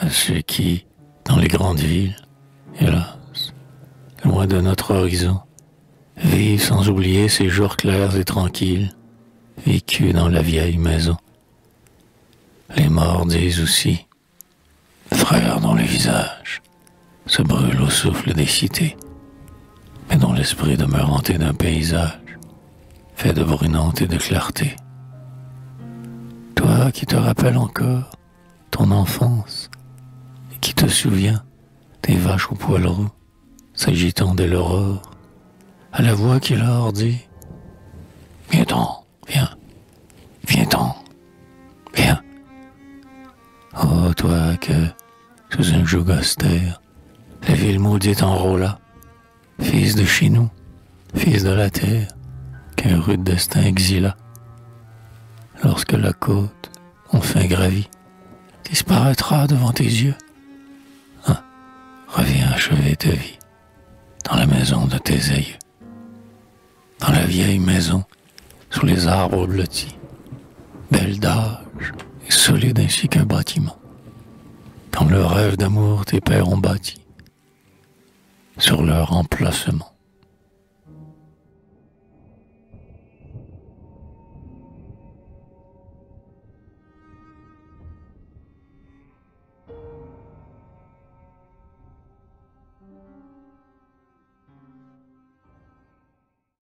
à ceux qui, dans les grandes villes, hélas, loin de notre horizon, vivent sans oublier ces jours clairs et tranquilles, vécus dans la vieille maison. Les morts disent aussi, frères dont le visage se brûle au souffle des cités, mais dont l'esprit demeure hanté d'un paysage fait de brunante et de clarté. Toi qui te rappelles encore ton enfance et qui te souviens des vaches aux poils roux s'agitant dès l'aurore, à la voix qui leur dit « Viens-t'en, viens, viens-t'en, viens ». Oh, toi que, sous un joug austère, la ville maudite enrôla, fils de chez nous, fils de la terre, qu'un rude destin exila. Lorsque la côte, enfin gravie, disparaîtra devant tes yeux, hein, reviens achever ta vie dans la maison de tes aïeux, dans la vieille maison, sous les arbres blottis, belle d'âge et solide ainsi qu'un bâtiment, comme le rêve d'amour tes pères ont bâti, sur leur emplacement.